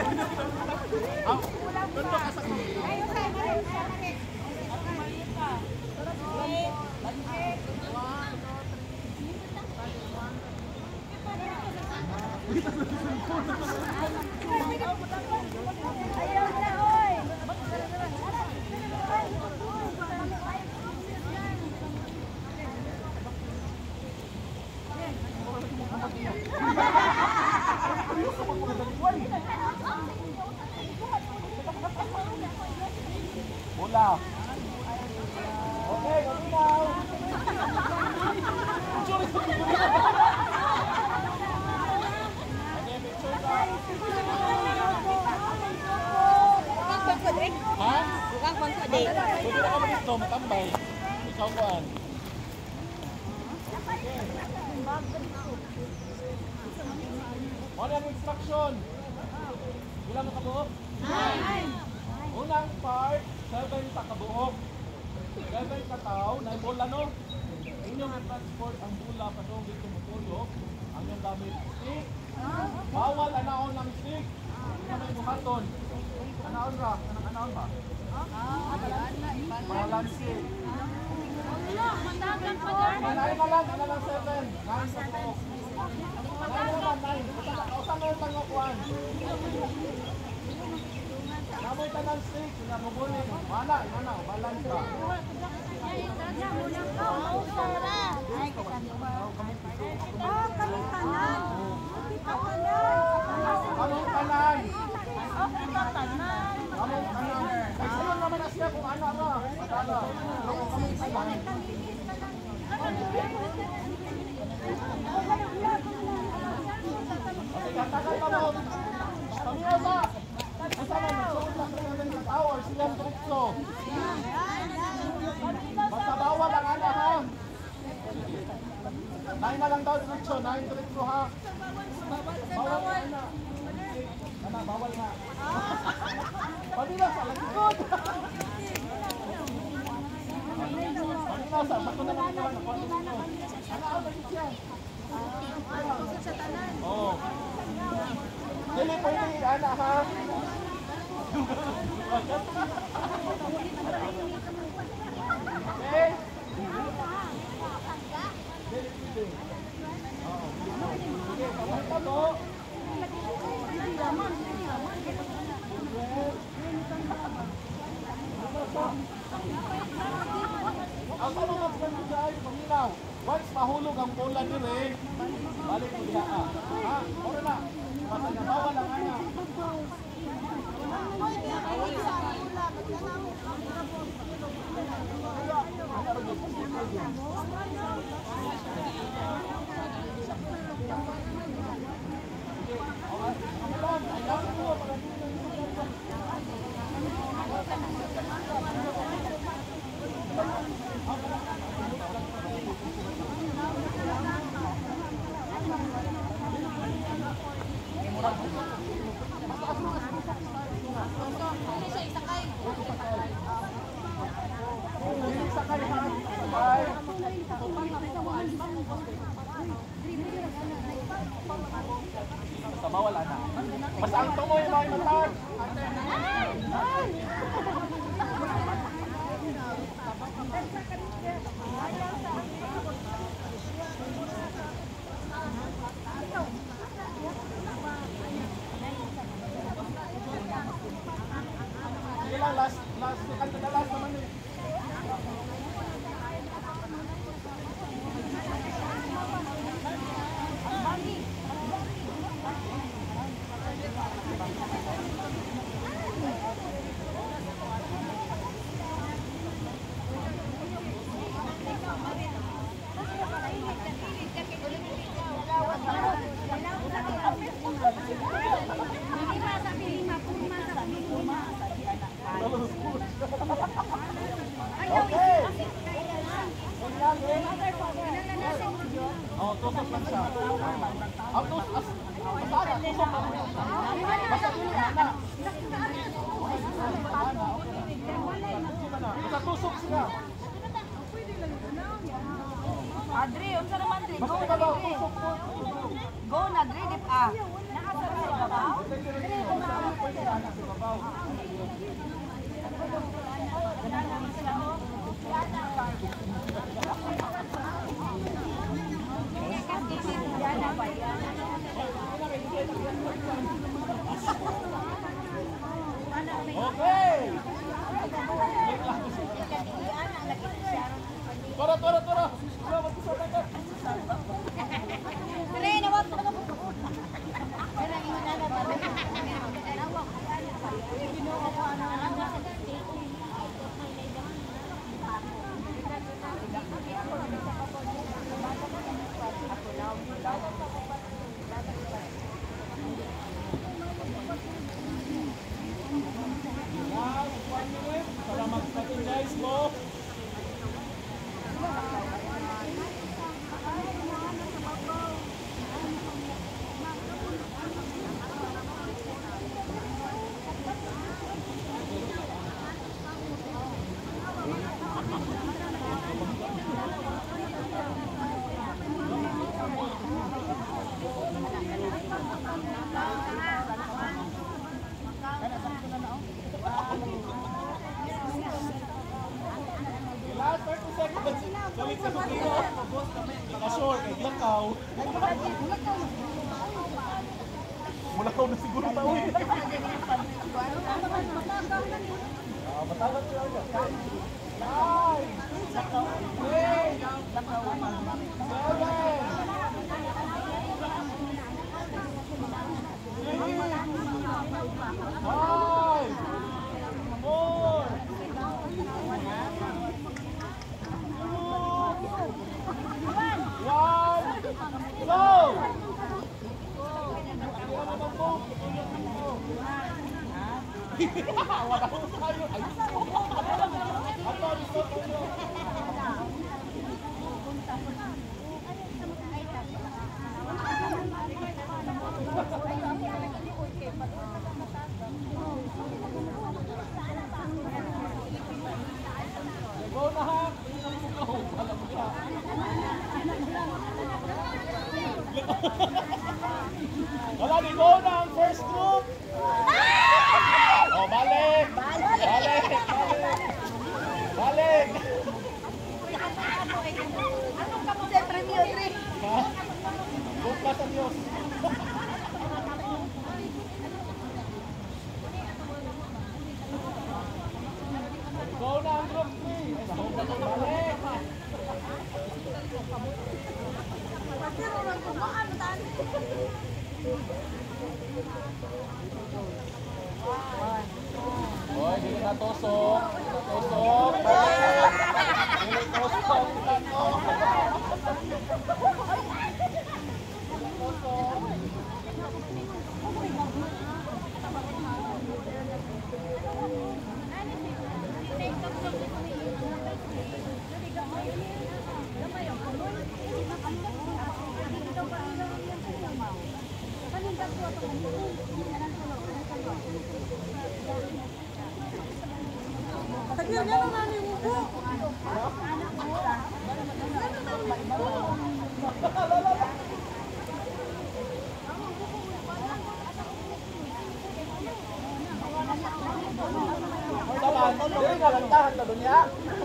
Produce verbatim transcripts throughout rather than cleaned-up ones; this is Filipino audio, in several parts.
Ayaw na, oy! Bola. Okay, malinaw. Ha? Bukang konfident. Pwede na kami dito, matambay. Ikaw kuhan. Wala ang instruction. Ilang kabuok? Nine. Unang part, seven sa kabuok. Seven kataw, na bola no? Inyong transport ang bola patong dito matulog. Ang yung gamit stick. Bawal anaon ng stick. Hindi na may buhaton. Anaon ra? Anong anaon ba? Balan stick. Nanain na lang, ano lang seven. Nine sa kabuok. Nine naman, nine. Usang mo yung tangokuan. Namoy ka ng stick, sinamubulin. Wala, mana, balance ka. Oh, kami tanan. Kita tanan. Kamong tanan. Oh, kita tanan. Kamong tanan. Nagsayon naman na siya kung ano ba. Ano? Kamong tanan. Okay, katagal ka mo. Pamiyaw ba? Kasama, magsuot lang rin namin sa tower, silang trikso. Basta bawal ang ana ha. Nine na lang daw trikso, nine trikso ha. Bawal na ana. Ana, bawal na. Pamila sa lagikod. Pamila sa, bato na lang ito. Ana, ano ba siya? Oo. Dili pwede ana ha. Okay? Dili pwede. Oo. Okay, pamay pa to. Ang tanong ng friend sa ay paminaw. Once mahulog ang bola dire, balik mo diha ah. Ha? Ora na. Basta na bawal ang ana. Basta bawal ana. Basta ang tumoy may matag. Sige lang, last, last, second to the last naman eh. Okay. Oh, tusok lang siya. Ang tus, as, masara, tusok lang siya. Basta dili ana. Basta tusok siya. Adri, unsa naman Adri? Basta Go, ka daw, Adri. tusok po. Go na Adri, dip ah. Nakasarap sa babaw. Okay! Tara, tara, tara! Tara, magpisa na ka! Tuloy na wag. Last one minute para mag-strategize mo. Last thirty seconds. Sulit sa sukiro. Naka-short, naglakaw. Mulakaw na siguro tao eh. Ah, matagal sila ulit. Nine. Eight. Seven. Five. Four. One, go! Wala ko tayo. Ay, ato, gusto ko nyo. Go na ha! Alam mo ka. Wala, di go na ang first group! Oh, balik! Balik! Balik! Balik! Anong kamo sa premyo three? Ha? Good ka sa Diyos! Go na ang group three! Balik! Hoy, hindi na tusok. Tusok. Balik. Hindi tusok. Tagyan niya lang namin yung upo. Taman, dili nga lang tahan na dunya.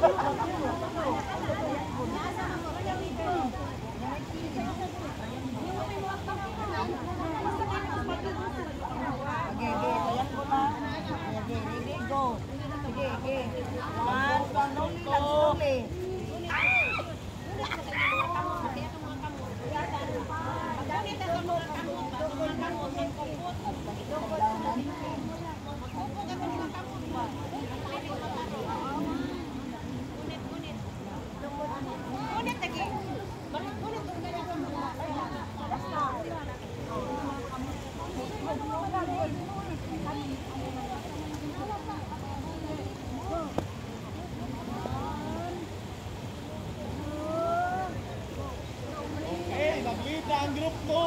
Sige, sige. Ayan ko na. Sige, sige. Go. Sige, sige. One, slowly lang, slowly. Okay, nag-lead na ang group two.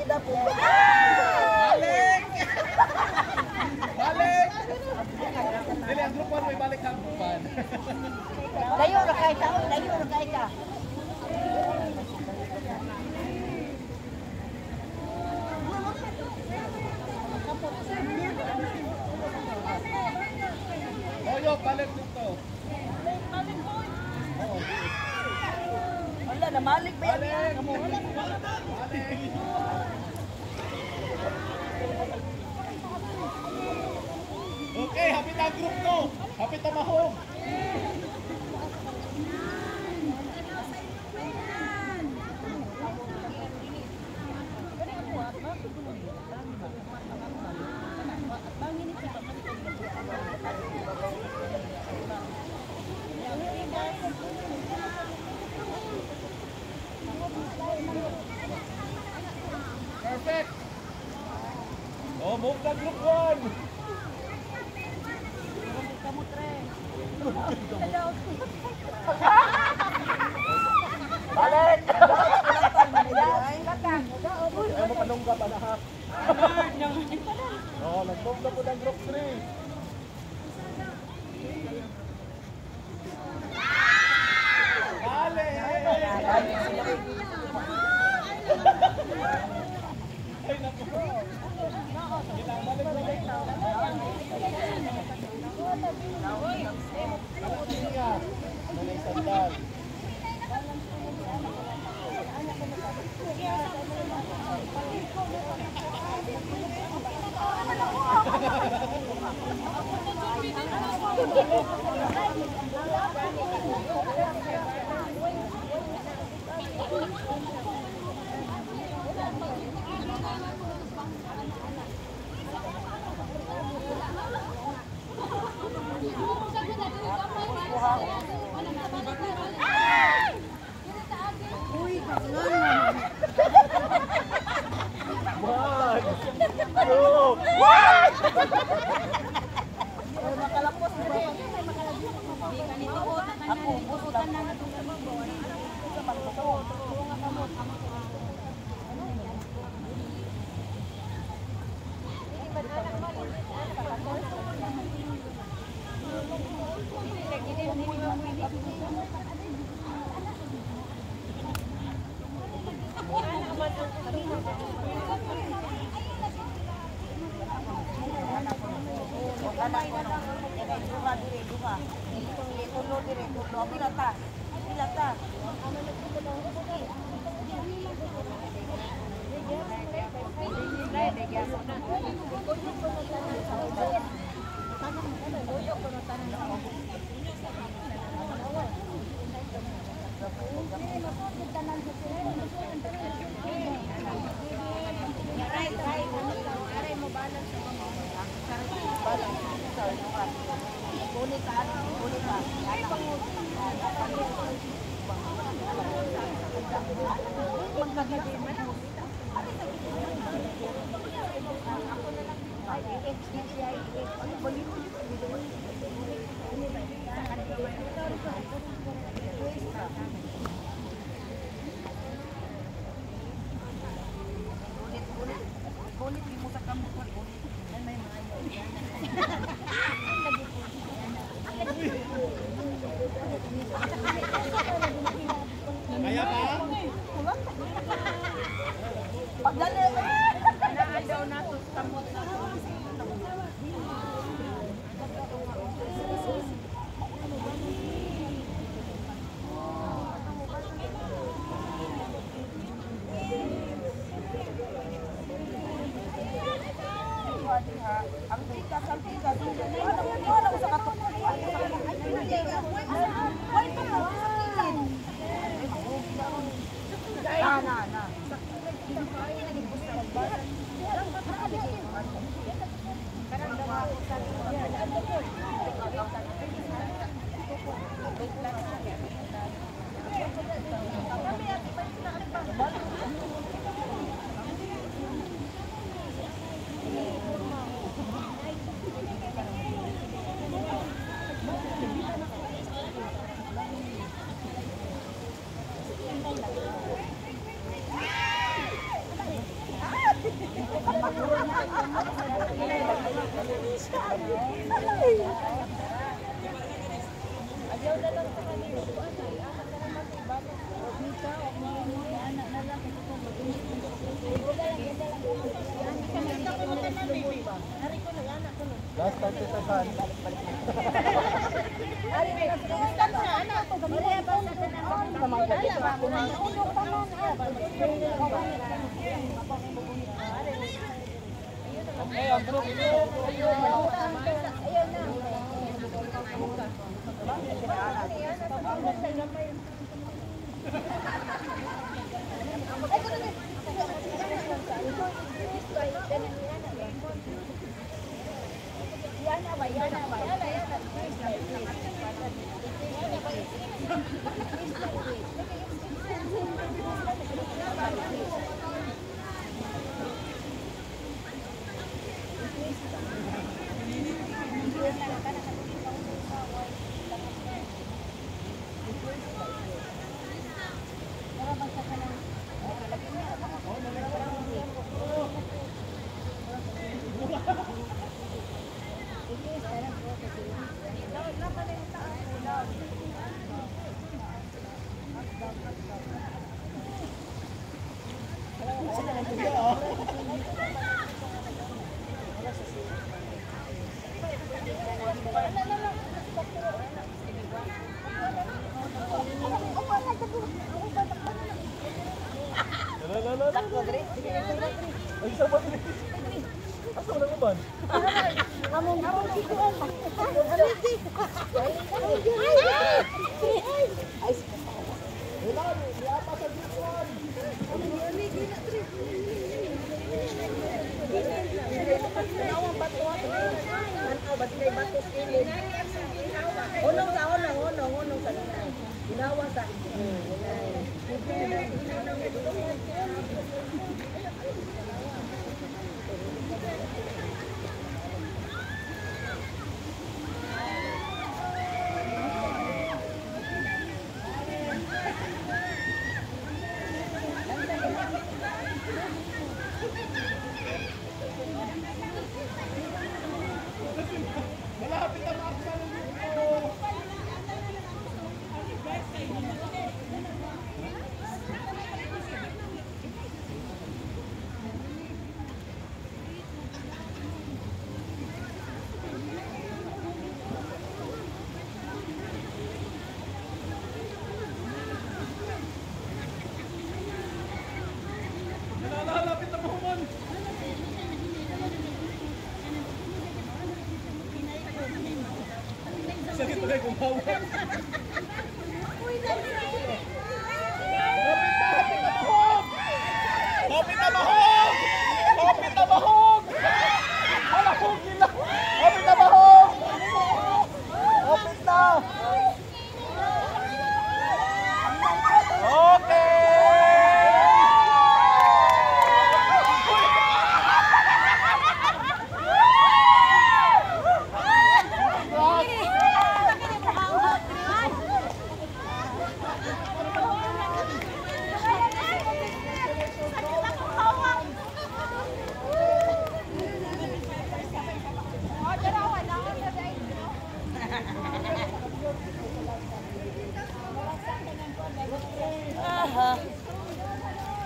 daw po. Balik! Balik! Dili, ang group one may balik ang group one. Layo na kahit ako, layo na kahit ka. Oyo, balik dito. Oo. Wala, namalik ba yan? Balik! Balik! Okay, hapit ang group to. Hapit ang mahong. Perfect. Oh, move na group one. Balik! Ay mo panungga pa na ha. Oh, nag-move na po ng group three. Balik! Ay naku. Kailangan balik balik. Nakutinga. Malay sandal. One, two, one! Makalapos mo ba yan? Ako, busutan na natin. Kanay na lang. Duha dire, duha. Tulo dire, tulo. Pila ta? Pila ta? Kaya pa? Pagdali. Naadaw na to sa kamot na to. Ang tikas, ang tikas. Wala mo, wala ko sa katok. Why pa mo? Na, na, na. Ayaw na lang sa kanila. Ay, anak na naman sa iba. Mika, o mga anak na lang. Last time kita saan? Okay, ang group ito. Ay, isa pa din. Asa mo na ba? Among among sikuan. Wala, di apa sa group one. Unong sa unong, unong, unong sa unong. Ginawa sa Nalalapit na mahumon. Sakit na kayo kumawa. Kapit na mahog! Kapit na mahog! Malahog nila! Kapit na mahog! Kapit na! Okay! Oh, darawa na.